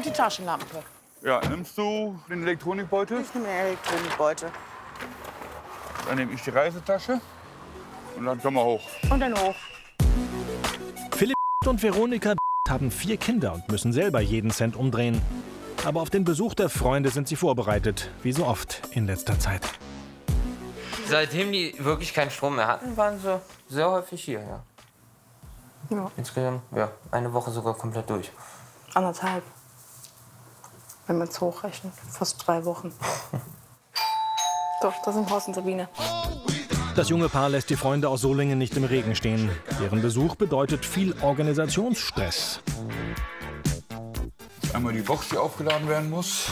die Taschenlampe. Ja, nimmst du den Elektronikbeutel? Ich nehme den Elektronikbeutel. Dann nehme ich die Reisetasche. Und dann können wir hoch. Und dann hoch. Philipp und Veronika haben 4 Kinder und müssen selber jeden Cent umdrehen. Aber auf den Besuch der Freunde sind sie vorbereitet, wie so oft in letzter Zeit. Seitdem die wirklich keinen Strom mehr hatten, waren sie sehr häufig hier. Ja. Ja. Insgesamt, ja, eine Woche sogar komplett durch. 1,5. Wenn man es hochrechnet. Fast 2 Wochen. Doch, das sind Horst und Sabine. Das junge Paar lässt die Freunde aus Solingen nicht im Regen stehen. Deren Besuch bedeutet viel Organisationsstress. Einmal die Box, die aufgeladen werden muss.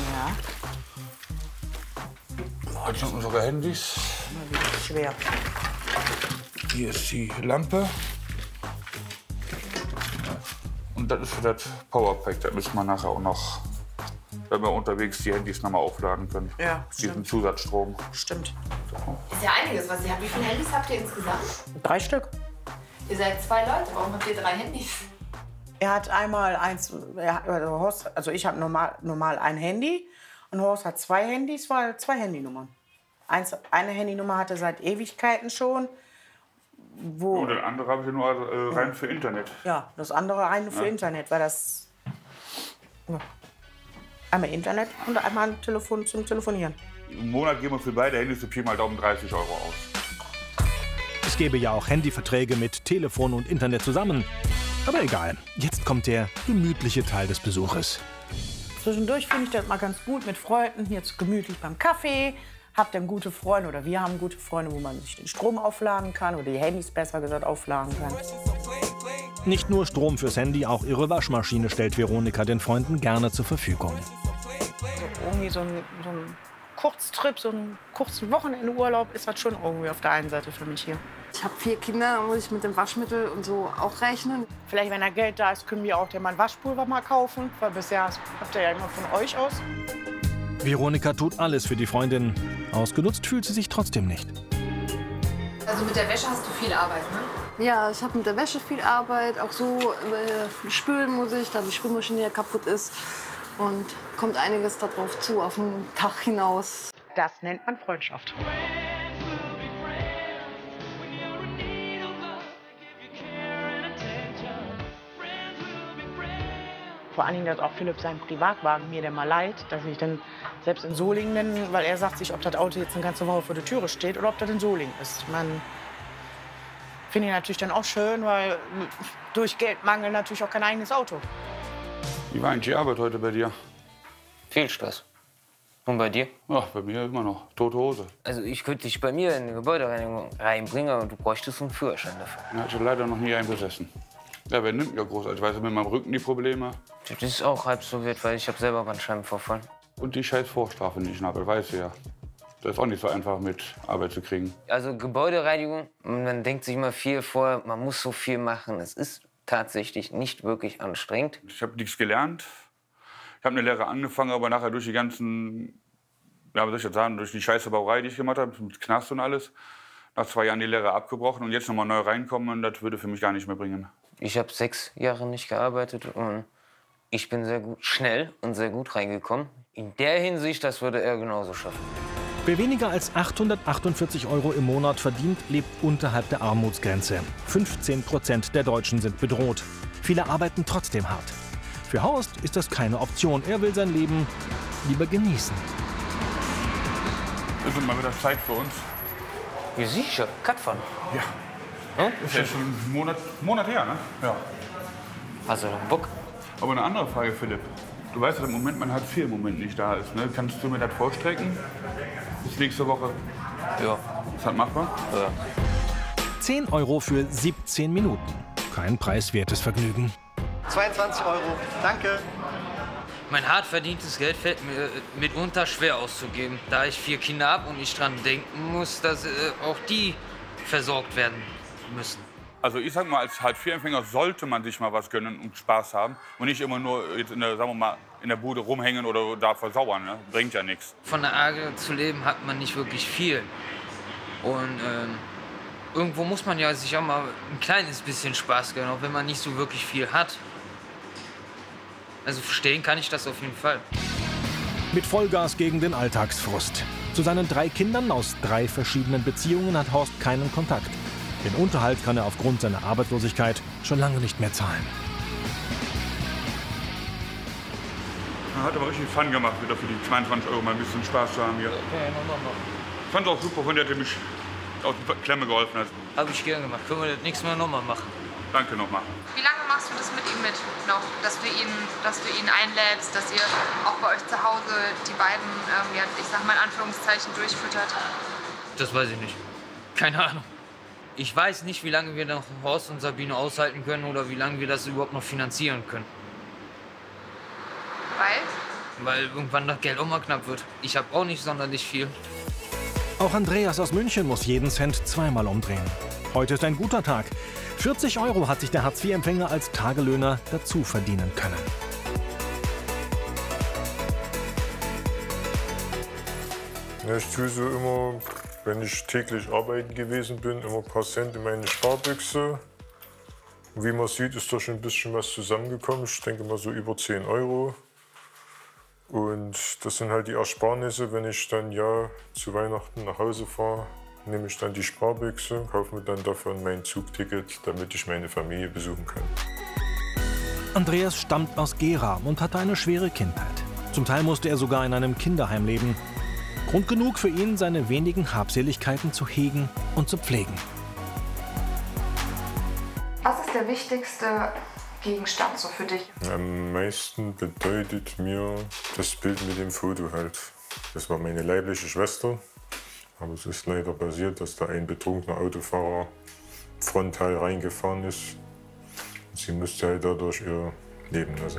Ja. Jetzt sind unsere Handys. Mal wieder schwer. Hier ist die Lampe. Und das ist für das Powerpack. Da müssen wir nachher auch noch, wenn wir unterwegs die Handys noch mal aufladen können. Ja, diesen stimmt. Zusatzstrom. Stimmt. Ist ja einiges, was ihr habt. Wie viele Handys habt ihr insgesamt? 3 Stück. Ihr seid 2 Leute. Warum habt ihr 3 Handys? Er hat einmal eins, also ich habe normal ein Handy und Horst hat 2 Handys, weil 2 Handynummern. Eine Handynummer hat er seit Ewigkeiten schon. Wo, Und das andere habe ich nur rein für Internet. ja, das andere rein für Internet, weil das ja, einmal Internet und einmal ein Telefon zum Telefonieren. Im Monat geben wir für beide Handys so Pi mal Daumen 30 € aus. Es gäbe ja auch Handyverträge mit Telefon und Internet zusammen. Aber egal, jetzt kommt der gemütliche Teil des Besuches. Zwischendurch finde ich das mal ganz gut mit Freunden, jetzt gemütlich beim Kaffee. Habt ihr gute Freunde oder wir haben gute Freunde, wo man sich den Strom aufladen kann oder die Handys besser gesagt aufladen kann. Nicht nur Strom fürs Handy, auch ihre Waschmaschine stellt Veronika den Freunden gerne zur Verfügung. Irgendwie so ein Kurztrip, so einen kurzen Wochenendurlaub ist das schon irgendwie auf der einen Seite für mich hier. Ich habe 4 Kinder, da muss ich mit dem Waschmittel und so auch rechnen. Vielleicht, wenn da Geld da ist, können wir auch mal ein Waschpulver mal kaufen, weil bisher habt ihr ja immer von euch aus. Veronika tut alles für die Freundin. Ausgenutzt fühlt sie sich trotzdem nicht. Also mit der Wäsche hast du viel Arbeit, ne? Ja, ich habe mit der Wäsche viel Arbeit, auch so spülen muss ich, da die Spülmaschine ja kaputt ist. Und kommt einiges darauf zu, auf den Tag hinaus. Das nennt man Freundschaft. Vor allen Dingen, dass auch Philipp seinen Privatwagen mir der mal leiht, dass ich dann selbst in Solingen bin, weil er sagt sich, ob das Auto jetzt eine ganze Woche vor der Türe steht oder ob das in Solingen ist. Man finde ich natürlich dann auch schön, weil durch Geldmangel natürlich auch kein eigenes Auto. Wie war eigentlich die Arbeit heute bei dir? Viel Stress. Und bei dir? Ja, bei mir immer noch. Tote Hose. Also ich könnte dich bei mir in die Gebäudereinigung reinbringen, aber du bräuchtest einen Führerschein dafür. Ich hatte leider noch nie einen besessen. Ja, wer nimmt ja groß? Ich weiß mit meinem Rücken die Probleme. Das ist auch halb so wild, weil ich habe selber Bandscheibenvorfall. Und die scheiß Vorstrafe, die ich habe, weißt du ja. Das ist auch nicht so einfach mit Arbeit zu kriegen. Also Gebäudereinigung, man denkt sich immer viel vor, man muss so viel machen. Es ist tatsächlich nicht wirklich anstrengend. Ich habe nichts gelernt. Ich habe eine Lehre angefangen, aber nachher durch die ganzen, ja, was soll ich jetzt sagen, durch die scheiße Bauerei, die ich gemacht habe, mit Knast und alles, nach 2 Jahren die Lehre abgebrochen und jetzt noch mal neu reinkommen, das würde für mich gar nicht mehr bringen. Ich habe 6 Jahre nicht gearbeitet und ich bin sehr gut, schnell und sehr gut reingekommen. In der Hinsicht, das würde er genauso schaffen. Wer weniger als 848 € im Monat verdient, lebt unterhalb der Armutsgrenze. 15% der Deutschen sind bedroht. Viele arbeiten trotzdem hart. Für Horst ist das keine Option. Er will sein Leben lieber genießen. Ist mal wieder Zeit für uns. Ja, sicher, Katfahren. Ja. Hm? Ist ja schon einen Monat her, ne? Ja. Also Bock. Aber eine andere Frage, Philipp. Du weißt, dass im Moment mein Hartz IV im Moment nicht da ist, ne? Kannst du mir das vorstrecken? Bis nächste Woche. Ja. Ist das machbar? Ja. 10 € für 17 Minuten. Kein preiswertes Vergnügen. 22 €, danke. Mein hart verdientes Geld fällt mir mitunter schwer auszugeben, da ich 4 Kinder habe und ich dran denken muss, dass auch die versorgt werden müssen. Also ich sag mal, als Hartz-IV-Empfänger sollte man sich mal was gönnen und Spaß haben und nicht immer nur jetzt sagen wir mal, in der Bude rumhängen oder da versauern. Ne? Bringt ja nichts. Von der Arge zu leben hat man nicht wirklich viel. Und irgendwo muss man ja sich auch mal ein kleines bisschen Spaß gönnen, auch wenn man nicht so wirklich viel hat. Also verstehen kann ich das auf jeden Fall. Mit Vollgas gegen den Alltagsfrust. Zu seinen 3 Kindern aus 3 verschiedenen Beziehungen hat Horst keinen Kontakt. Den Unterhalt kann er aufgrund seiner Arbeitslosigkeit schon lange nicht mehr zahlen. Hat aber richtig Fun gemacht, wieder für die 22 € mal ein bisschen Spaß zu haben hier. Ich fand es auch super, von der mich aus der Klemme geholfen hat. Habe ich gern gemacht. Können wir das nächstes Mal nochmal machen. Danke nochmal. Wie lange machst du das mit ihm mit noch? Dass du ihn einlädst, dass ihr auch bei euch zu Hause die beiden, ich sag mal in Anführungszeichen, durchfüttert? Das weiß ich nicht. Keine Ahnung. Ich weiß nicht, wie lange wir noch Horst und Sabine aushalten können oder wie lange wir das überhaupt noch finanzieren können. Weil irgendwann das Geld auch mal knapp wird. Ich habe auch nicht sonderlich viel. Auch Andreas aus München muss jeden Cent zweimal umdrehen. Heute ist ein guter Tag. 40 € hat sich der Hartz-IV-Empfänger als Tagelöhner dazu verdienen können. Ja, ich tue so immer, wenn ich täglich arbeiten gewesen bin, immer ein paar Cent in meine Sparbüchse. Und wie man sieht, ist da schon ein bisschen was zusammengekommen. Ich denke mal so über 10 €. Und das sind halt die Ersparnisse, wenn ich dann zu Weihnachten nach Hause fahre, nehme ich dann die Sparbüchse, kaufe mir dann davon mein Zugticket, damit ich meine Familie besuchen kann. Andreas stammt aus Gera und hatte eine schwere Kindheit. Zum Teil musste er sogar in einem Kinderheim leben. Grund genug für ihn, seine wenigen Habseligkeiten zu hegen und zu pflegen. Was ist der wichtigste Gegenstand so für dich? Am meisten bedeutet mir das Bild mit dem Foto halt. Das war meine leibliche Schwester. Aber es ist leider passiert, dass da ein betrunkener Autofahrer frontal reingefahren ist. Sie musste halt dadurch ihr Leben lassen.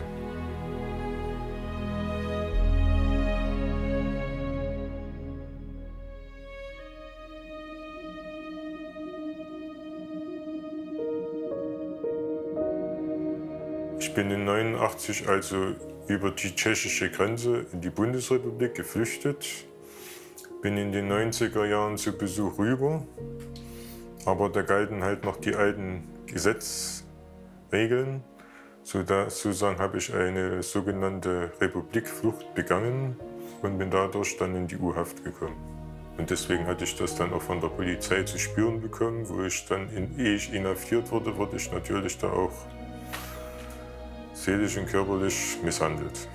Ich bin in 1989 also über die tschechische Grenze in die Bundesrepublik geflüchtet. Bin in den 90er Jahren zu Besuch rüber, aber da galten halt noch die alten Gesetzregeln. Sozusagen habe ich eine sogenannte Republikflucht begangen und bin dadurch dann in die U-Haft gekommen. Und deswegen hatte ich das dann auch von der Polizei zu spüren bekommen, wo ich dann, ehe ich inhaftiert wurde, wurde ich natürlich da auch seelisch und körperlich misshandelt.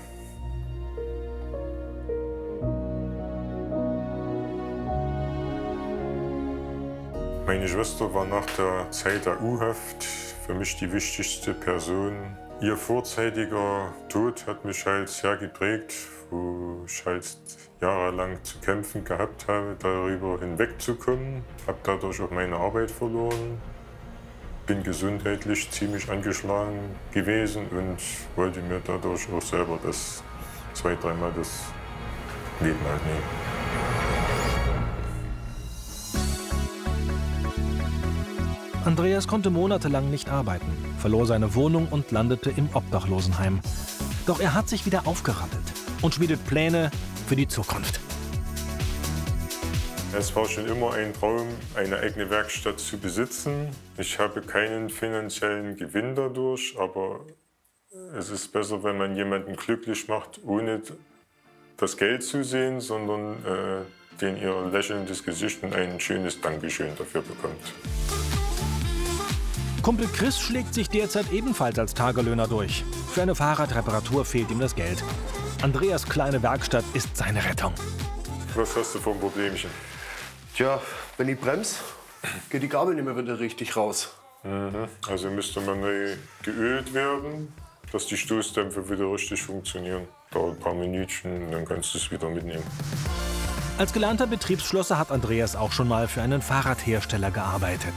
Meine Schwester war nach der Zeit der U-Haft für mich die wichtigste Person. Ihr vorzeitiger Tod hat mich halt sehr geprägt, wo ich halt jahrelang zu kämpfen gehabt habe, darüber hinwegzukommen. Habe dadurch auch meine Arbeit verloren. Bin gesundheitlich ziemlich angeschlagen gewesen und wollte mir dadurch auch selber das 2-3 Mal das Leben halt nehmen. Andreas konnte monatelang nicht arbeiten, verlor seine Wohnung und landete im Obdachlosenheim. Doch er hat sich wieder aufgerappelt und schmiedet Pläne für die Zukunft. Es war schon immer ein Traum, eine eigene Werkstatt zu besitzen. Ich habe keinen finanziellen Gewinn dadurch, aber es ist besser, wenn man jemanden glücklich macht, ohne das Geld zu sehen, sondern den ihr lächelndes Gesicht und ein schönes Dankeschön dafür bekommt. Kumpel Chris schlägt sich derzeit ebenfalls als Tagelöhner durch. Für eine Fahrradreparatur fehlt ihm das Geld. Andreas' kleine Werkstatt ist seine Rettung. Was hast du für ein Problemchen? Tja, wenn ich bremse, geht die Gabel nicht mehr wieder richtig raus. Also müsste man neu geölt werden, dass die Stoßdämpfe wieder richtig funktionieren. Dauert ein paar Minütchen und dann kannst du es wieder mitnehmen. Als gelernter Betriebsschlosser hat Andreas auch schon mal für einen Fahrradhersteller gearbeitet.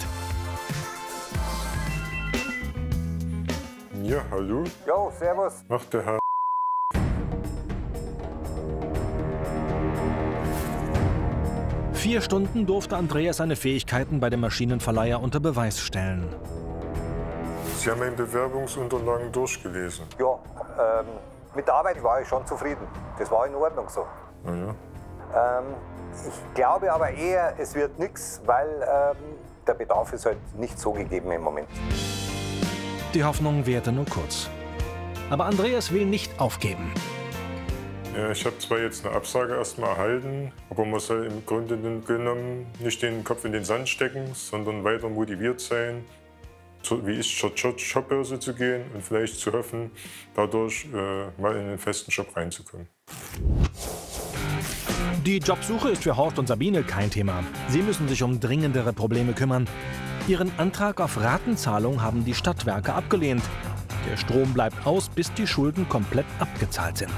Ja, hallo? Jo, servus. Ach, der Herr. Vier Stunden durfte Andreas seine Fähigkeiten bei dem Maschinenverleiher unter Beweis stellen. Sie haben meine Bewerbungsunterlagen durchgelesen. Ja, mit der Arbeit war ich schon zufrieden. Das war in Ordnung so. Ja. Ich glaube aber eher, es wird nichts, weil der Bedarf ist halt nicht so gegeben im Moment. Die Hoffnung währte nur kurz. Aber Andreas will nicht aufgeben. Ja, ich habe zwar jetzt eine Absage erstmal erhalten, aber man soll im Grunde genommen nicht den Kopf in den Sand stecken, sondern weiter motiviert sein, wie ich zur Jobbörse zu gehen und vielleicht zu hoffen, dadurch mal in einen festen Job reinzukommen. Die Jobsuche ist für Horst und Sabine kein Thema. Sie müssen sich um dringendere Probleme kümmern. Ihren Antrag auf Ratenzahlung haben die Stadtwerke abgelehnt. Der Strom bleibt aus, bis die Schulden komplett abgezahlt sind.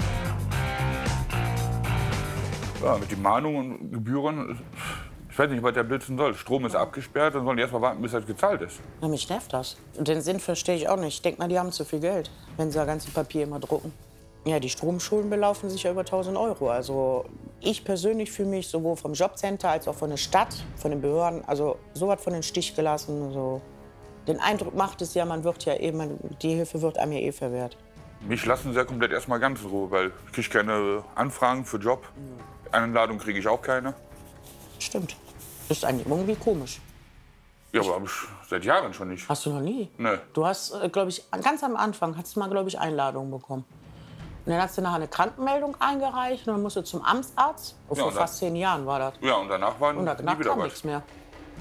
Ja, mit den Mahnungen und Gebühren, ich weiß nicht, was der Blödsinn soll. Strom ist abgesperrt, dann sollen die erst mal warten, bis das gezahlt ist. Ja, mich nervt das. Und den Sinn verstehe ich auch nicht. Ich denke mal, die haben zu viel Geld, wenn sie das ganze Papier immer drucken. Ja, die Stromschulden belaufen sich ja über 1.000 Euro. Also ich persönlich fühle mich sowohl vom Jobcenter als auch von der Stadt, von den Behörden, also sowas von den Stich gelassen. So. Den Eindruck macht es ja, man wird ja die Hilfe wird einem ja eh verwehrt. Mich lassen sie ja komplett erstmal ganz in Ruhe, weil ich kriege keine Anfragen für Job. Einladung kriege ich auch keine. Stimmt. Das ist eigentlich irgendwie komisch. Ja, aber habe ich seit Jahren schon nicht. Hast du noch nie? Nee. Du hast, glaube ich, ganz am Anfang hast du mal, glaube ich, Einladungen bekommen. Und dann hast du nachher eine Krankenmeldung eingereicht und dann musst du zum Amtsarzt. Oh, vor fast 10 Jahren war das. Ja, und danach waren und danach nie wieder kam was. Nichts mehr.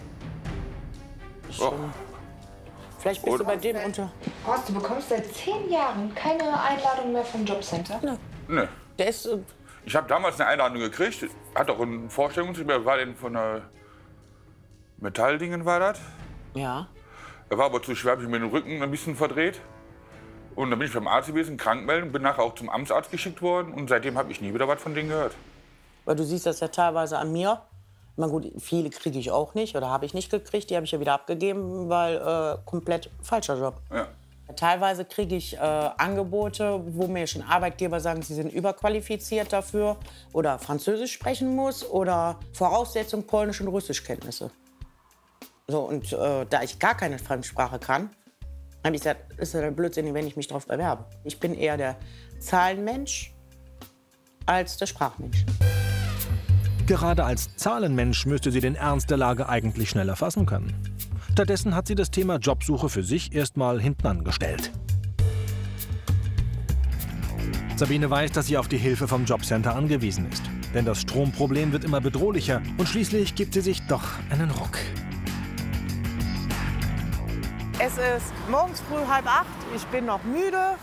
Oh. Vielleicht bist du bei dem unter... Horst, du bekommst seit 10 Jahren keine Einladung mehr vom Jobcenter? Nee. Der ist... Ich habe damals eine Einladung gekriegt. Hat auch ein Vorstellungsgespräch, war denn von der Metalldingen war das. Ja. Er war aber zu schwer, habe ich mir den Rücken ein bisschen verdreht. Und dann bin ich beim Arzt gewesen, Krankmeldung, bin nachher auch zum Amtsarzt geschickt worden. Und seitdem habe ich nie wieder was von denen gehört. Weil du siehst das ja teilweise an mir. Na gut, viele kriege ich auch nicht oder habe ich nicht gekriegt. Die habe ich ja wieder abgegeben, weil komplett falscher Job. Ja. Teilweise kriege ich Angebote, wo mir schon Arbeitgeber sagen, sie sind überqualifiziert dafür oder Französisch sprechen muss oder Voraussetzung Polnisch und Russischkenntnisse. So, und da ich gar keine Fremdsprache kann, habe ich gesagt, ist ja blödsinnig, wenn ich mich darauf bewerbe. Ich bin eher der Zahlenmensch als der Sprachmensch. Gerade als Zahlenmensch müsste sie den Ernst der Lage eigentlich schneller fassen können. Stattdessen hat sie das Thema Jobsuche für sich erst mal hinten angestellt. Sabine weiß, dass sie auf die Hilfe vom Jobcenter angewiesen ist. Denn das Stromproblem wird immer bedrohlicher und schließlich gibt sie sich doch einen Ruck. Es ist morgens früh 7:30, ich bin noch müde.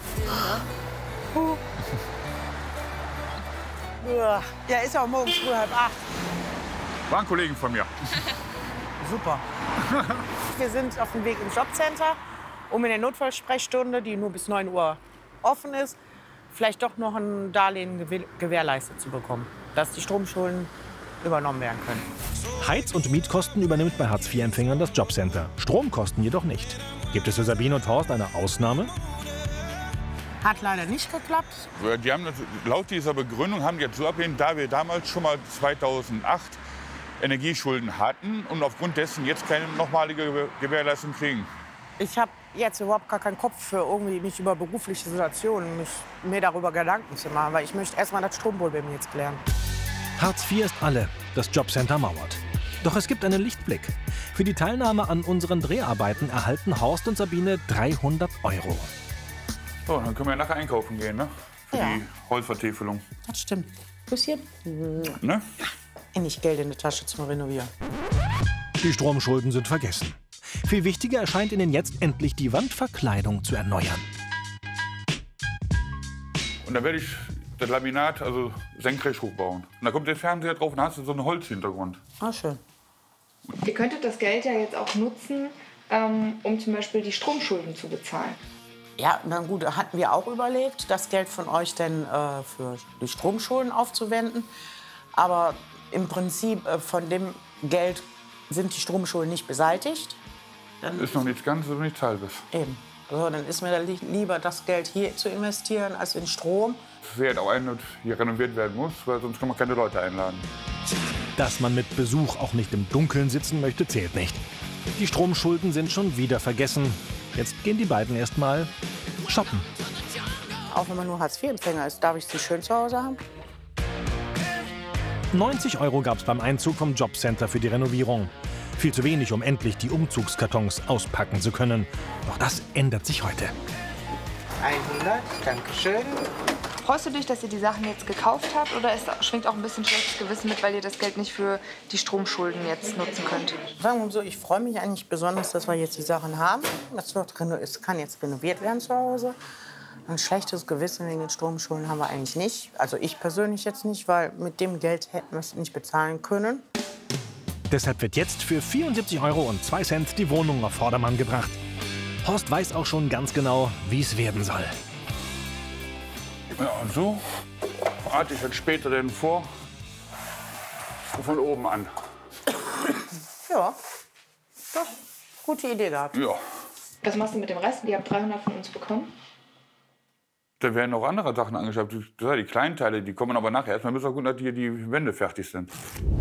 Ja, ist ja auch morgens früh 7:30. War ein Kollege von mir. Super. Wir sind auf dem Weg ins Jobcenter, um in der Notfallsprechstunde, die nur bis 9 Uhr offen ist, vielleicht doch noch ein Darlehen gewährleistet zu bekommen, dass die Stromschulden übernommen werden können. Heiz- und Mietkosten übernimmt bei Hartz-IV-Empfängern das Jobcenter, Stromkosten jedoch nicht. Gibt es für Sabine und Horst eine Ausnahme? Hat leider nicht geklappt. Die haben das, laut dieser Begründung haben die jetzt so abgelehnt, da wir damals schon mal 2008 Energieschulden hatten und aufgrund dessen jetzt keine nochmalige Gewährleistung kriegen. Ich habe jetzt überhaupt gar keinen Kopf für irgendwie mich über berufliche Situationen, mir darüber Gedanken zu machen, weil ich möchte erst mal das Stromproblem jetzt klären. Hartz IV ist alle, das Jobcenter mauert. Doch es gibt einen Lichtblick. Für die Teilnahme an unseren Dreharbeiten erhalten Horst und Sabine 300 €. So, dann können wir nachher einkaufen gehen, ne? Für die Holzvertäfelung. Das stimmt. Bisschen. Ne? Endlich Geld in die Tasche zum Renovieren. Die Stromschulden sind vergessen. Viel wichtiger erscheint Ihnen jetzt endlich die Wandverkleidung zu erneuern. Und dann werde ich das Laminat also senkrecht hochbauen. Und da kommt der Fernseher drauf und dann hast du so einen Holzhintergrund. Ah, schön. Ihr könntet das Geld ja jetzt auch nutzen, um zum Beispiel die Stromschulden zu bezahlen. Ja, na gut, hatten wir auch überlegt, das Geld von euch denn für die Stromschulden aufzuwenden. Aber im Prinzip von dem Geld sind die Stromschulden nicht beseitigt. Dann ist noch nichts Ganzes und nichts Halbes. Eben. So, dann ist mir lieber das Geld hier zu investieren als in Strom. Es wäre auch ein, dass hier renoviert werden muss, weil sonst kann man keine Leute einladen. Dass man mit Besuch auch nicht im Dunkeln sitzen möchte, zählt nicht. Die Stromschulden sind schon wieder vergessen. Jetzt gehen die beiden erst mal shoppen. Auch wenn man nur Hartz-IV-Empfänger ist, darf ich sie schön zu Hause haben? 90 € gab es beim Einzug vom Jobcenter für die Renovierung. Viel zu wenig, um endlich die Umzugskartons auspacken zu können. Doch das ändert sich heute. 100, Dankeschön. Freust du dich, dass ihr die Sachen jetzt gekauft habt oder schwingt auch ein bisschen schlechtes Gewissen mit, weil ihr das Geld nicht für die Stromschulden jetzt nutzen könnt? Sagen wir mal so, ich freue mich eigentlich besonders, dass wir jetzt die Sachen haben. Es kann jetzt renoviert werden zu Hause. Ein schlechtes Gewissen wegen den Stromschulden haben wir eigentlich nicht. Also ich persönlich jetzt nicht, weil mit dem Geld hätten wir es nicht bezahlen können. Deshalb wird jetzt für 74,02 € die Wohnung auf Vordermann gebracht. Horst weiß auch schon ganz genau, wie es werden soll. Ja, und so hatte ich jetzt später den vor. Von oben an. Ja, doch, gute Idee gehabt. Ja. Was machst du mit dem Rest? Die habt 300 von uns bekommen. Da werden noch andere Sachen angeschafft. Die kleinen Teile, die kommen aber nachher. Erstmal müssen wir gucken, dass hier die Wände fertig sind.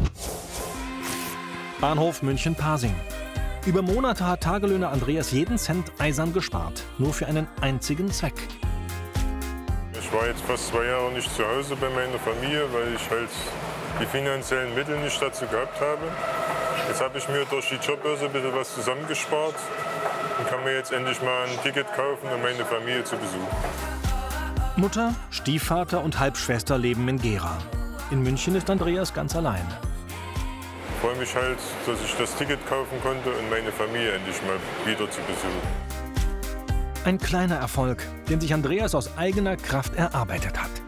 Bahnhof München-Pasing. Über Monate hat Tagelöhner Andreas jeden Cent eisern gespart. Nur für einen einzigen Zweck. Ich war jetzt fast 2 Jahre nicht zu Hause bei meiner Familie, weil ich halt die finanziellen Mittel nicht dazu gehabt habe. Jetzt habe ich mir durch die Jobbörse ein bisschen was zusammengespart und kann mir jetzt endlich mal ein Ticket kaufen, um meine Familie zu besuchen. Mutter, Stiefvater und Halbschwester leben in Gera. In München ist Andreas ganz allein. Ich freue mich halt, dass ich das Ticket kaufen konnte und meine Familie endlich mal wieder zu besuchen. Ein kleiner Erfolg, den sich Andreas aus eigener Kraft erarbeitet hat.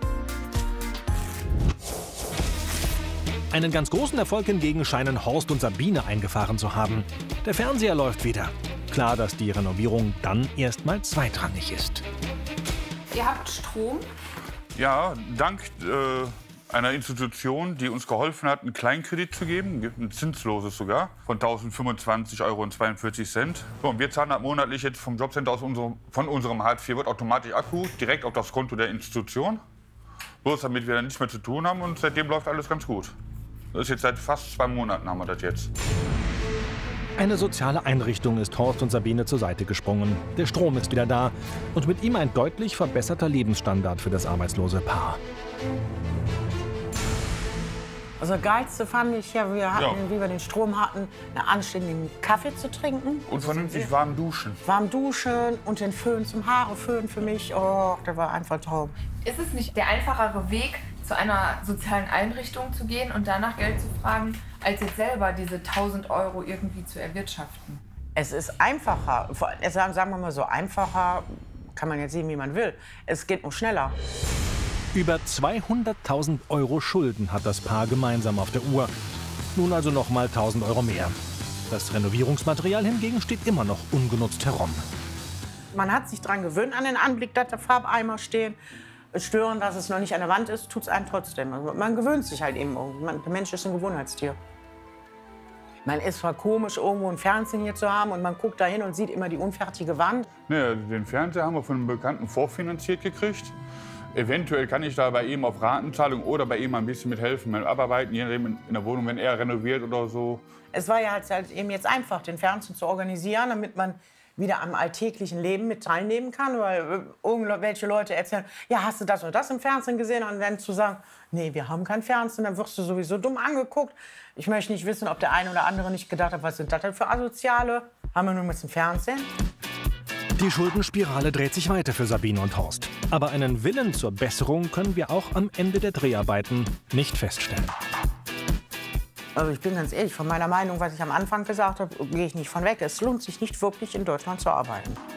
Einen ganz großen Erfolg hingegen scheinen Horst und Sabine eingefahren zu haben. Der Fernseher läuft wieder. Klar, dass die Renovierung dann erstmal zweitrangig ist. Ihr habt Strom? Ja, dank einer Institution, die uns geholfen hat, einen Kleinkredit zu geben, ein zinsloses sogar, von 1.025,42 €. So, und wir zahlen halt monatlich jetzt vom Jobcenter von unserem Hartz IV wird automatisch Akku direkt auf das Konto der Institution. Bloß damit wir dann nichts mehr zu tun haben und seitdem läuft alles ganz gut. Das ist jetzt seit fast 2 Monaten haben wir das jetzt. Eine soziale Einrichtung ist Horst und Sabine zur Seite gesprungen. Der Strom ist wieder da und mit ihm ein deutlich verbesserter Lebensstandard für das arbeitslose Paar. Also das Geilste fand ich ja, wie wir den Strom hatten, einen anständigen Kaffee zu trinken. Und vernünftig warm duschen. Warm duschen und den Föhn zum Haare föhnen für mich. Oh, der war einfach ein Traum. Ist es nicht der einfachere Weg, zu einer sozialen Einrichtung zu gehen und danach Geld zu fragen, als jetzt selber diese 1.000 € irgendwie zu erwirtschaften? Es ist einfacher. Sagen wir mal so, einfacher kann man jetzt sehen, wie man will. Es geht nur schneller. Über 200.000 € Schulden hat das Paar gemeinsam auf der Uhr. Nun also noch mal 1.000 € mehr. Das Renovierungsmaterial hingegen steht immer noch ungenutzt herum. Man hat sich daran gewöhnt, an den Anblick, dass da Farbeimer stehen. Stören, dass es noch nicht an der Wand ist, tut es einem trotzdem. Man gewöhnt sich halt eben. Der Mensch ist ein Gewohnheitstier. Man ist zwar komisch, irgendwo ein Fernsehen hier zu haben und man guckt da hin und sieht immer die unfertige Wand. Nee, den Fernseher haben wir von einem Bekannten vorfinanziert gekriegt. Eventuell kann ich da bei ihm auf Ratenzahlung oder bei ihm ein bisschen mithelfen, mit Abarbeiten, je nachdem in der Wohnung, wenn er renoviert oder so. Es war ja halt eben jetzt einfach, den Fernseher zu organisieren, damit man wieder am alltäglichen Leben mit teilnehmen kann, weil irgendwelche Leute erzählen, ja, hast du das oder das im Fernsehen gesehen? Und dann zu sagen, nee, wir haben kein Fernsehen, dann wirst du sowieso dumm angeguckt. Ich möchte nicht wissen, ob der eine oder andere nicht gedacht hat, was sind das denn für Asoziale? Haben wir nur mit dem Fernsehen? Die Schuldenspirale dreht sich weiter für Sabine und Horst. Aber einen Willen zur Besserung können wir auch am Ende der Dreharbeiten nicht feststellen. Also ich bin ganz ehrlich, von meiner Meinung, was ich am Anfang gesagt habe, gehe ich nicht von weg. Es lohnt sich nicht wirklich, in Deutschland zu arbeiten.